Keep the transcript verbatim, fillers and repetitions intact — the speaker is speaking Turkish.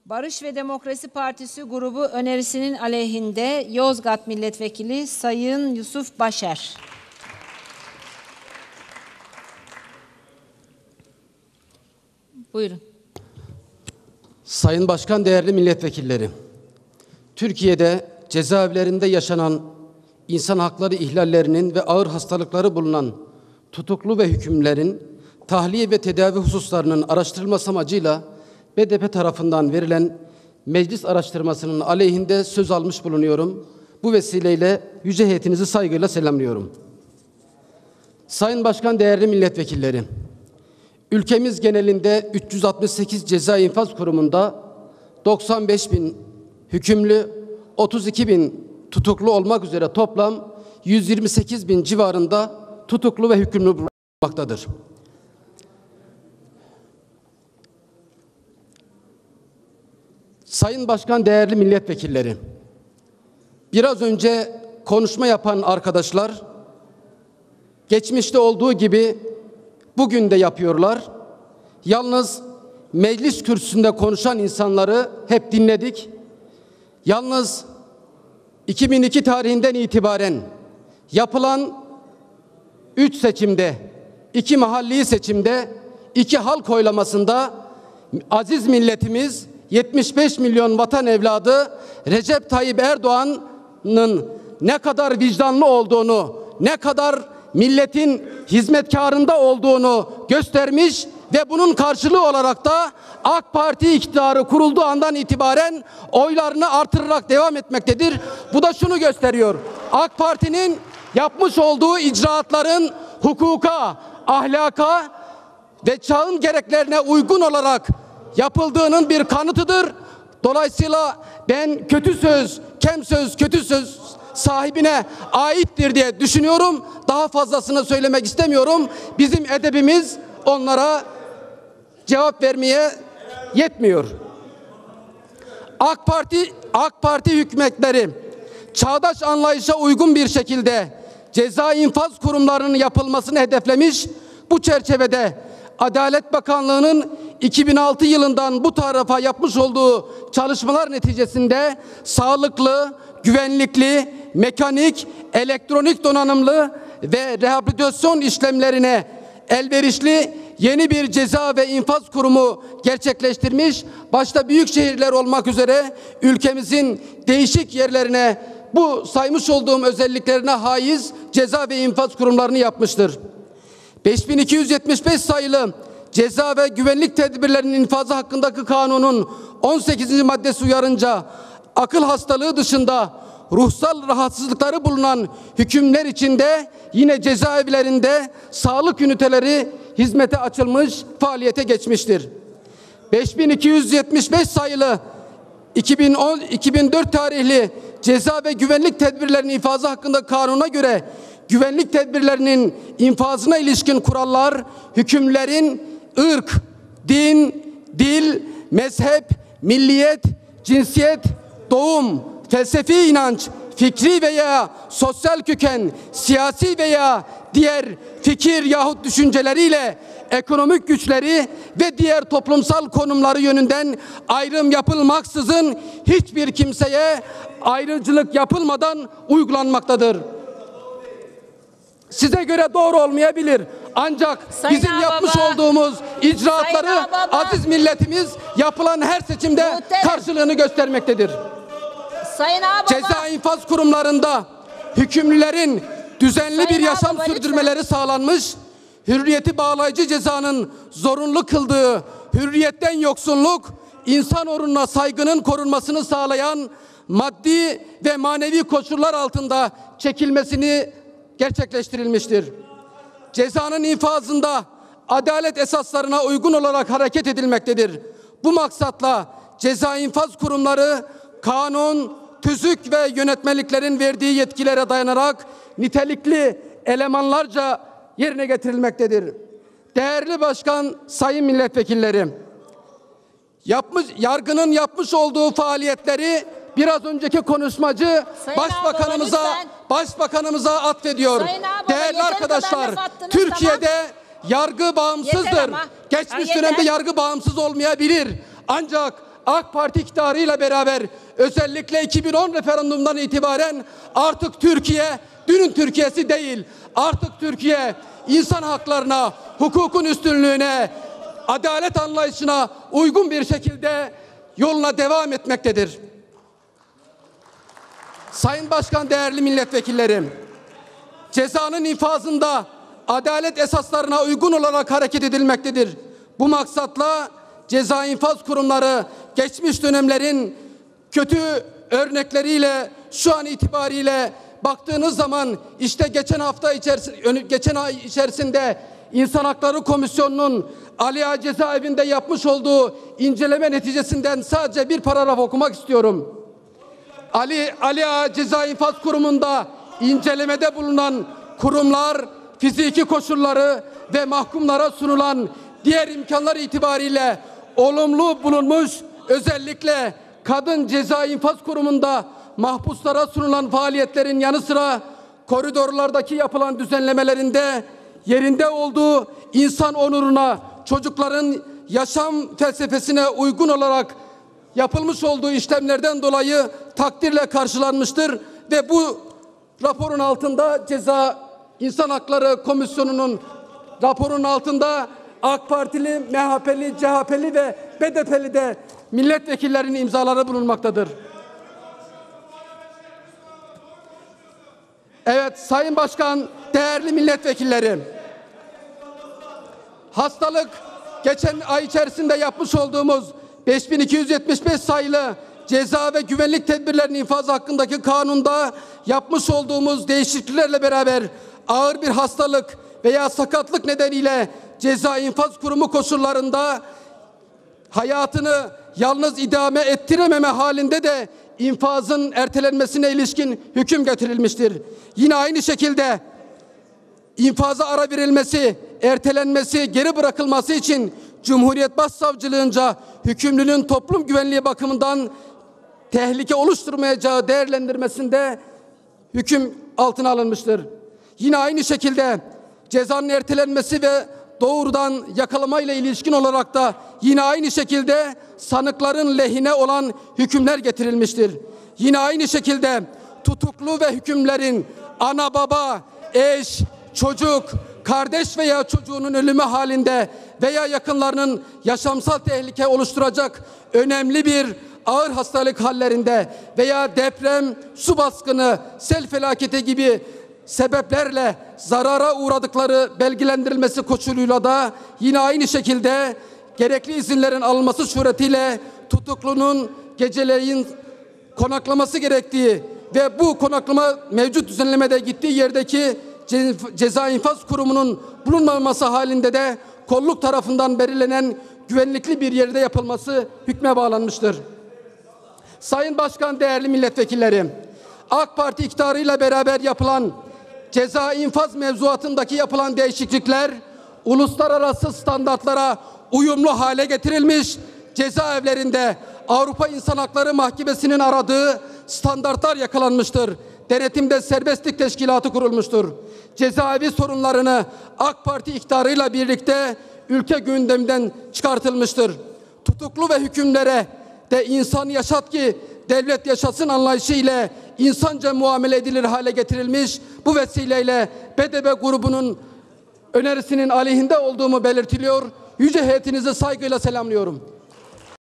Barış ve Demokrasi Partisi grubu önerisinin aleyhinde Yozgat Milletvekili Sayın Yusuf Başer. Buyurun. Sayın Başkan, değerli milletvekilleri, Türkiye'de cezaevlerinde yaşanan insan hakları ihlallerinin ve ağır hastalıkları bulunan tutuklu ve hükümlerin tahliye ve tedavi hususlarının araştırılması amacıyla B D P tarafından verilen meclis araştırmasının aleyhinde söz almış bulunuyorum. Bu vesileyle yüce heyetinizi saygıyla selamlıyorum. Sayın Başkan, değerli milletvekilleri, ülkemiz genelinde üç yüz altmış sekiz ceza infaz kurumunda doksan beş bin hükümlü, otuz iki bin tutuklu olmak üzere toplam yüz yirmi sekiz bin civarında tutuklu ve hükümlü bulunmaktadır. Sayın Başkan, değerli milletvekilleri, biraz önce konuşma yapan arkadaşlar geçmişte olduğu gibi bugün de yapıyorlar. Yalnız meclis kürsüsünde konuşan insanları hep dinledik. Yalnız iki bin iki tarihinden itibaren yapılan üç seçimde, iki mahalli seçimde, iki halk oylamasında aziz milletimiz, yetmiş beş milyon vatan evladı Recep Tayyip Erdoğan'ın ne kadar vicdanlı olduğunu, ne kadar milletin hizmetkarında olduğunu göstermiş ve bunun karşılığı olarak da AK Parti iktidarı kurulduğu andan itibaren oylarını artırarak devam etmektedir. Bu da şunu gösteriyor: AK Parti'nin yapmış olduğu icraatların hukuka, ahlaka ve çağın gereklerine uygun olarak yapıldığının bir kanıtıdır. Dolayısıyla ben kötü söz, kem söz, kötü söz sahibine aittir diye düşünüyorum. Daha fazlasını söylemek istemiyorum. Bizim edebimiz onlara cevap vermeye yetmiyor. AK Parti AK Parti hükümetleri çağdaş anlayışa uygun bir şekilde ceza infaz kurumlarının yapılmasını hedeflemiş. Bu çerçevede Adalet Bakanlığı'nın iki bin altı yılından bu tarafa yapmış olduğu çalışmalar neticesinde sağlıklı, güvenlikli, mekanik, elektronik donanımlı ve rehabilitasyon işlemlerine elverişli yeni bir ceza ve infaz kurumu gerçekleştirmiş. Başta büyük şehirler olmak üzere ülkemizin değişik yerlerine bu saymış olduğum özelliklerine haiz ceza ve infaz kurumlarını yapmıştır. beş bin iki yüz yetmiş beş sayılı ceza ve güvenlik tedbirlerinin infazı hakkındaki kanunun on sekizinci maddesi uyarınca akıl hastalığı dışında ruhsal rahatsızlıkları bulunan hükümler içinde yine cezaevlerinde sağlık üniteleri hizmete açılmış, faaliyete geçmiştir. beş bin iki yüz yetmiş beş sayılı iki bin on iki bin dört tarihli ceza ve güvenlik tedbirlerinin infazı hakkında kanuna göre güvenlik tedbirlerinin infazına ilişkin kurallar hükümlerin ırk, din, dil, mezhep, milliyet, cinsiyet, doğum, felsefi inanç, fikri veya sosyal köken, siyasi veya diğer fikir yahut düşünceleriyle ekonomik güçleri ve diğer toplumsal konumları yönünden ayrım yapılmaksızın hiçbir kimseye ayrımcılık yapılmadan uygulanmaktadır. Size göre doğru olmayabilir. Ancak Sayın bizim Ağababa, yapmış olduğumuz icraatları aziz milletimiz yapılan her seçimde Muhterem. karşılığını göstermektedir. Sayın Ağababa, ceza infaz kurumlarında hükümlülerin düzenli Sayın bir yaşam Ağababa, sürdürmeleri lütfen. sağlanmış, hürriyeti bağlayıcı cezanın zorunlu kıldığı hürriyetten yoksunluk, insan onuruna saygının korunmasını sağlayan maddi ve manevi koşullar altında çekilmesini gerçekleştirilmiştir. Cezanın infazında adalet esaslarına uygun olarak hareket edilmektedir. Bu maksatla ceza infaz kurumları kanun, tüzük ve yönetmeliklerin verdiği yetkilere dayanarak nitelikli elemanlarca yerine getirilmektedir. Değerli Başkan, sayın milletvekilleri, yapmış, yargının yapmış olduğu faaliyetleri biraz önceki konuşmacı Sayın Başbakanımıza Ağababa, Başbakanımıza atfediyor. Ağababa, değerli arkadaşlar, Türkiye'de tamam. yargı bağımsızdır. Geçmiş ha, dönemde yargı bağımsız olmayabilir. Ancak AK Parti iktidarıyla beraber özellikle iki bin on referandumdan itibaren artık Türkiye dünün Türkiye'si değil. Artık Türkiye insan haklarına, hukukun üstünlüğüne, adalet anlayışına uygun bir şekilde yoluna devam etmektedir. Sayın Başkan, değerli milletvekillerim, cezanın infazında adalet esaslarına uygun olarak hareket edilmektedir. Bu maksatla ceza infaz kurumları geçmiş dönemlerin kötü örnekleriyle şu an itibariyle baktığınız zaman işte geçen hafta içerisinde, geçen ay içerisinde İnsan Hakları Komisyonu'nun Ali Ağa cezaevinde yapmış olduğu inceleme neticesinden sadece bir paragraf okumak istiyorum. Ali, Ali Ağa Ceza İnfaz Kurumu'nda incelemede bulunan kurumlar fiziki koşulları ve mahkumlara sunulan diğer imkanlar itibariyle olumlu bulunmuş. Özellikle Kadın Ceza İnfaz Kurumu'nda mahpuslara sunulan faaliyetlerin yanı sıra koridorlardaki yapılan düzenlemelerinde yerinde olduğu, insan onuruna, çocukların yaşam felsefesine uygun olarak yapılmış olduğu işlemlerden dolayı takdirle karşılanmıştır ve bu raporun altında Ceza İnsan Hakları Komisyonu'nun raporun altında AK Partili, M H P'li, C H P'li ve B D P'li de milletvekillerinin imzaları bulunmaktadır. Evet Sayın Başkan, değerli milletvekillerim, hastalık geçen ay içerisinde yapmış olduğumuz beş bin iki yüz yetmiş beş sayılı ceza ve güvenlik tedbirlerinin infazı hakkındaki kanunda yapmış olduğumuz değişikliklerle beraber ağır bir hastalık veya sakatlık nedeniyle ceza infaz kurumu koşullarında hayatını yalnız idame ettirememe halinde de infazın ertelenmesine ilişkin hüküm getirilmiştir. Yine aynı şekilde infaza ara verilmesi, ertelenmesi, geri bırakılması için Cumhuriyet Başsavcılığınca hükümlünün toplum güvenliği bakımından tehlike oluşturmayacağı değerlendirmesinde hüküm altına alınmıştır. Yine aynı şekilde cezanın ertelenmesi ve doğrudan yakalamayla ilişkin olarak da yine aynı şekilde sanıkların lehine olan hükümler getirilmiştir. Yine aynı şekilde tutuklu ve hükümlerin ana baba, eş, çocuk, kardeş veya çocuğunun ölümü halinde veya yakınlarının yaşamsal tehlike oluşturacak önemli bir ağır hastalık hallerinde veya deprem, su baskını, sel felaketi gibi sebeplerle zarara uğradıkları belgelendirilmesi koşuluyla da yine aynı şekilde gerekli izinlerin alınması suretiyle tutuklunun geceleyin konaklaması gerektiği ve bu konaklama mevcut düzenlemede gittiği yerdeki Ceza İnfaz Kurumu'nun bulunmaması halinde de kolluk tarafından belirlenen güvenlikli bir yerde yapılması hükme bağlanmıştır. Sayın Başkan, değerli milletvekillerim, AK Parti iktidarıyla beraber yapılan ceza infaz mevzuatındaki yapılan değişiklikler uluslararası standartlara uyumlu hale getirilmiş, cezaevlerinde Avrupa İnsan Hakları Mahkemesi'nin aradığı standartlar yakalanmıştır. Denetimde serbestlik teşkilatı kurulmuştur. Cezaevi sorunlarını AK Parti iktidarıyla birlikte ülke gündeminden çıkartılmıştır. Tutuklu ve hükümlere de insan yaşat ki devlet yaşasın anlayışı ile insanca muamele edilir hale getirilmiş. Bu vesileyle B D P grubunun önerisinin aleyhinde olduğumu belirtiliyor. Yüce heyetinizi saygıyla selamlıyorum.